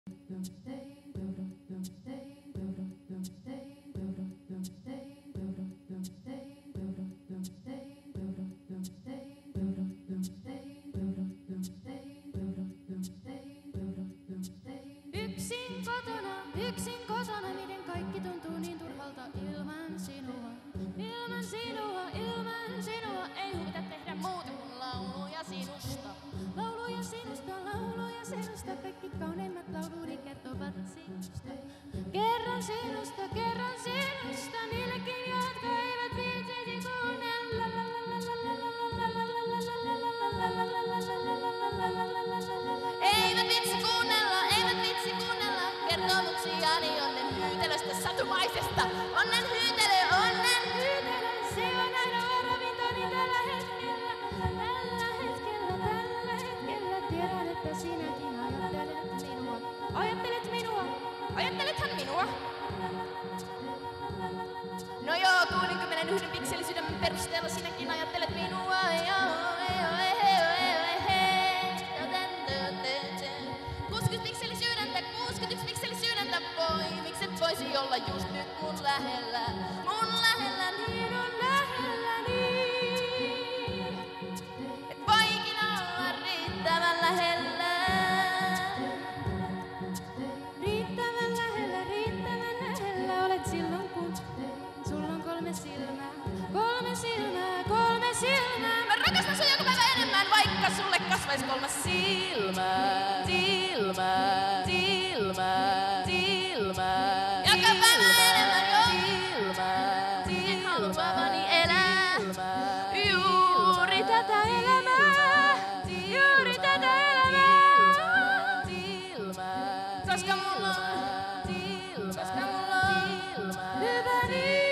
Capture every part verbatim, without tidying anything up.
Yksin kotona, yksin kotona, miten kaikki tuntuu niin turhalta ilman sinua. Ilman sinua, ilman sinua, ei huvita tehdä muuta kuin lauluja sinusta. Lauluja sinusta, lauluja sinusta, kaikki kauneimmat lauluni kertovat sinusta. Kerran sinusta, kerran sinusta, niillekin, jotka eivät viitsisi kuunnella. Eivät vitsi kuunnella, eivät vitsi kuunnella kertomuksiani onnen hyytelöstä satumaisesta. Onnen hyytelö, onnen hyytelö, se on aina varavintoni tällä hetkellä. Tällä hetkellä, tällä hetkellä, tiedän, että sinäkin ajattelet minua. Ajattelet minua, ajattelethan minua. No joo, kuudenkymmenenyhden pikselisydämen perusteella sinäkin ajattelet minua. Joo, kuusikymmentäyksi pikselisydäntä voi, mikset voisi olla just nyt mun lähellä, mun lähellä, niin on lähelläni. Et voikin olla riittävän lähellä. Riittävän lähellä, riittävän lähellä olet silloin kun sulla on kolme silmää. Kolme silmää, kolme silmää. Mä rakastan sua joka päivä enemmän, vaikka sulle kasvais kolmas silmää. Silmää, silmää, silmää. Joka päivä enemmän jo. Silmää, en haluavani elää. Juuri tätä elämää. Juuri tätä elämää. Silmää, koska mulla on, koska mulla on hyväni.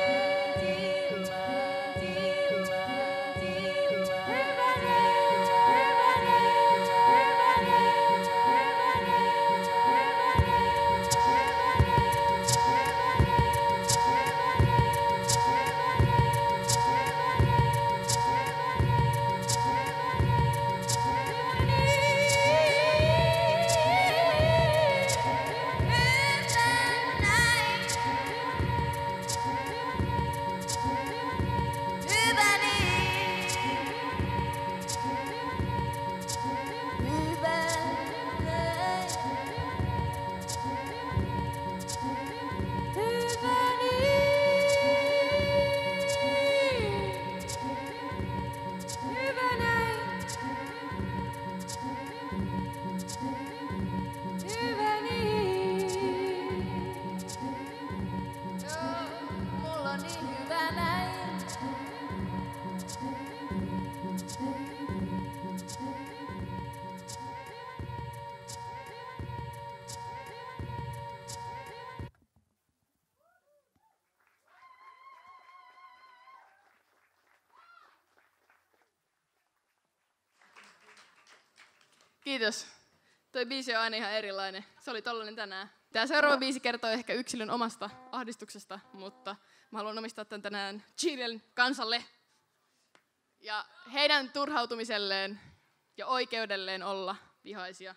Kiitos. Toi biisi on aina ihan erilainen. Se oli tollanen tänään. Tää seuraava biisi kertoo ehkä yksilön omasta ahdistuksesta, mutta mä haluan omistaa tän tänään Chilen kansalle ja heidän turhautumiselleen ja oikeudelleen olla vihaisia.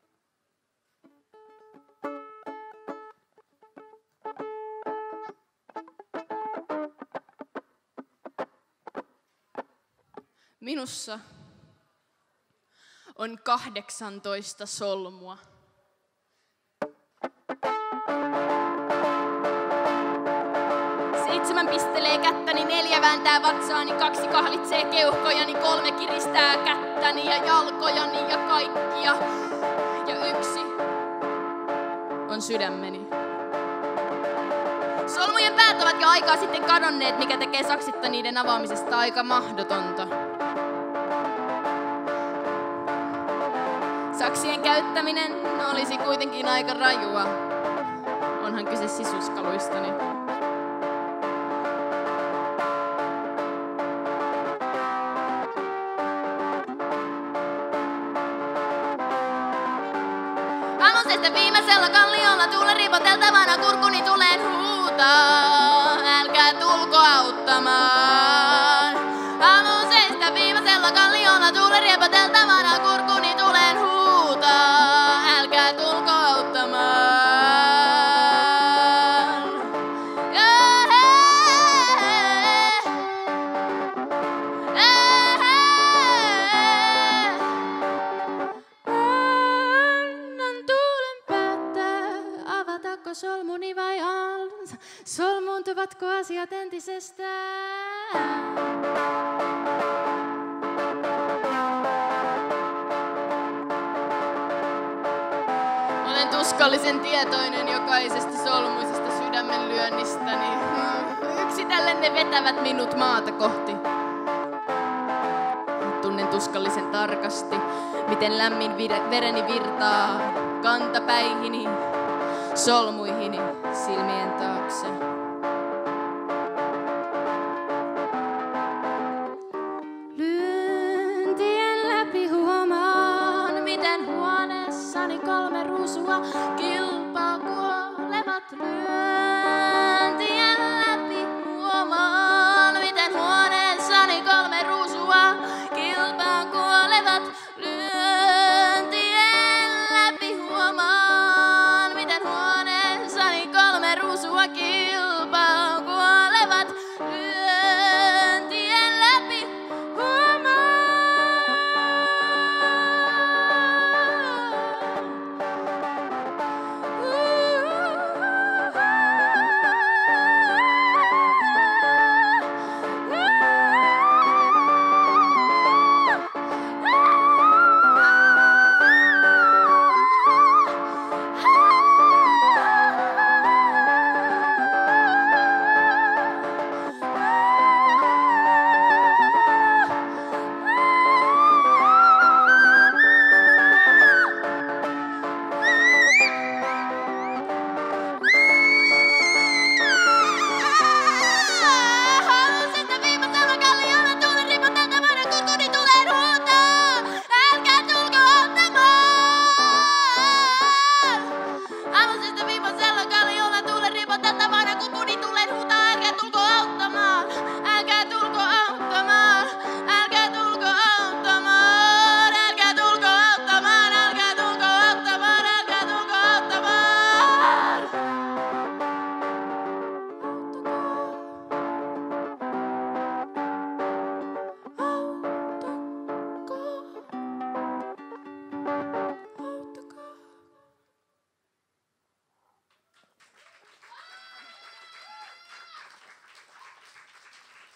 Minussa on kahdeksantoista solmua. Seitsemän pistelee kättäni, neljä vääntää vatsaani, kaksi kahlitsee keuhkojani, kolme kiristää kättäni ja jalkojani ja kaikkia. Ja yksi on sydämeni. Solmujen päät ovat jo aikaa sitten kadonneet, mikä tekee saksitta niiden avaamisesta aika mahdotonta. Saksien käyttäminen olisi kuitenkin aika rajua. Onhan kyse sisuskaluistani. Aamusestä viimeisellä kalliolla tuulen ripoteltavana kurkuni tuleen huutaa. Älkää tulko auttamaan. Aamusestä viimeisellä kalliolla tuulen ripoteltavana kurkuni tuleen huutaa. Älkää tulko auttamaan. solmuni vai alta? Solmuuntuvatko asiat entisestään? Olen tuskallisen tietoinen jokaisesta solmuisesta sydämen lyönnistäni. Yksitellen ne vetävät minut maata kohti. Tunnen tuskallisen tarkasti, miten lämmin vir- vereni virtaa kantapäihini, solmuihini, silmien taakse. Lyöntien läpi huomaan, miten huoneessani kolme ruusua kilpaa kuolevat. Lyöntien läpi huomaan, miten huoneessani kolme ruusua kilpaa kuolevat. Lyöntien läpi huomaan, miten huoneessani kolme ruusua kilpaa kuolevat. Lyöntien läpi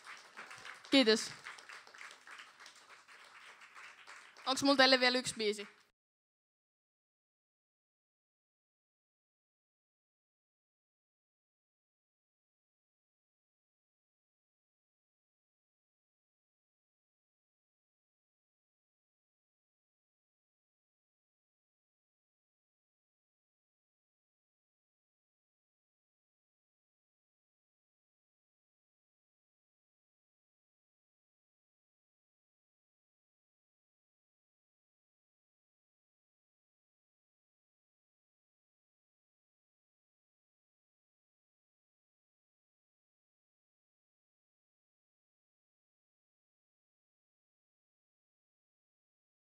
Kiitos. Onks mulla teille vielä yksi biisi?